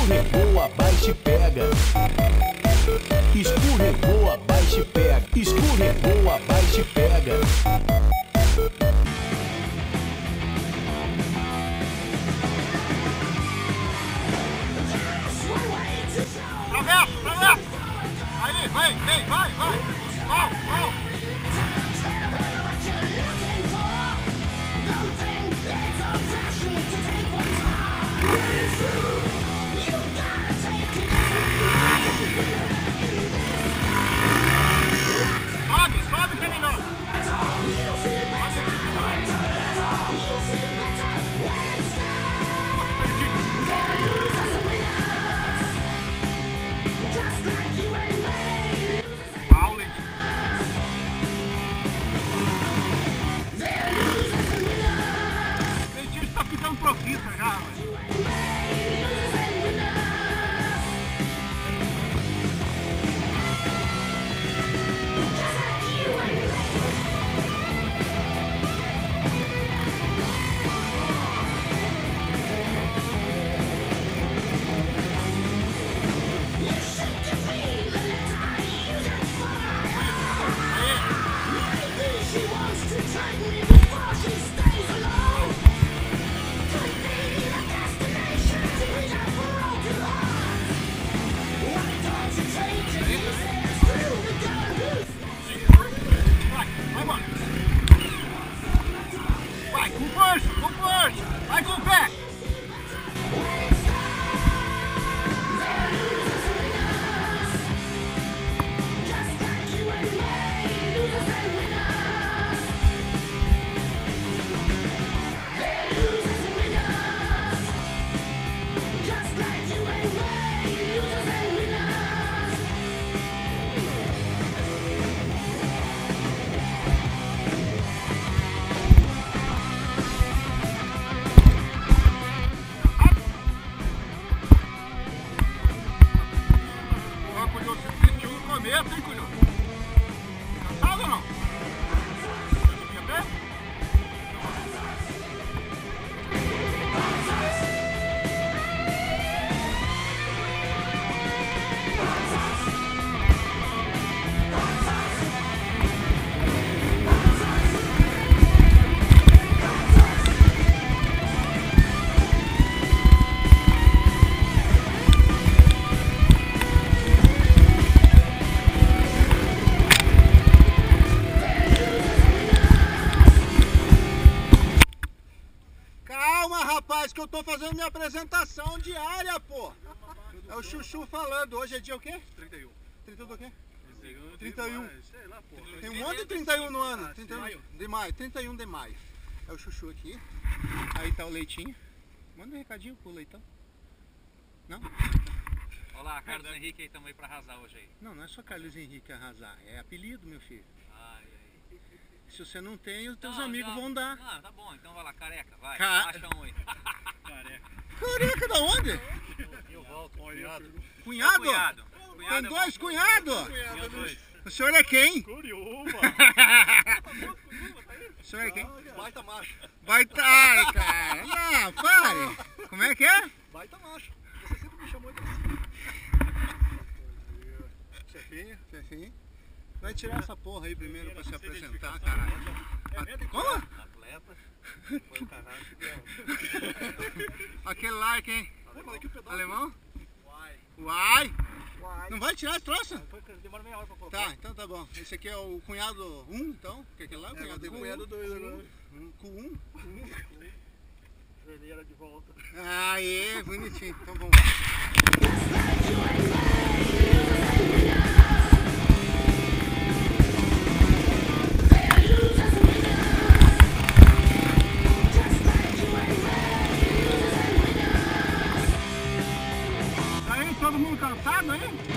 Escorregou, abaixa e pega. Escorregou, abaixa e pega. Escorregou, abaixa e pega. Travessa, travessa! Aí, vai, vem, vai! Vai! Sobe, caminhão! Profita já, vai com o pé! Tem colhão. Cansado ou não? Fica pé? Rapaz, que eu tô fazendo minha apresentação diária, pô. É o Chuchu falando. Hoje é dia o quê? 31. 31 do quê? 31. Sei lá, pô. Tem um monte de 31 no ano. 31 de maio. 31 de maio. É o Chuchu aqui. Aí tá o Leitinho. Manda um recadinho pro Leitão. Não? Olá, Carlos Henrique aí, estamos aí pra arrasar hoje aí. Não é só Carlos Henrique arrasar. É apelido, meu filho. Se você não tem, os teus amigos vão dar. Ah, tá bom, então vai lá, careca, vai. Acha um aí. Careca. Careca da onde? Eu volto, cunhado. Cunhado? Cunhado. Tem dois cunhados? Dois. O senhor é quem? Curiúva. O senhor é quem? Baita macho. Baita, ai, cara. Não, pare. Como é que é? Baita macho. Você sempre me chamou de assim. Chefinho? Chefinho? Vai tirar essa porra aí primeiro pra se apresentar, caralho. Como? Atleta. Foi o caralho que deu. Aquele lá é quem? Alemão? Uai. Não vai tirar esse troço? Demora meia hora pra colocar. Tá, então tá bom. Esse aqui é o cunhado 1, então? Que é aquele lá? O cunhado 1? Cunhado 2 agora. Com 1? Vermelha de volta. Aê, bonitinho. Então vamos lá. Aí, todo mundo cansado aí?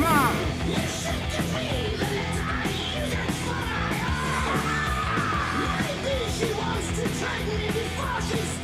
Toma! She wants to drag me before she's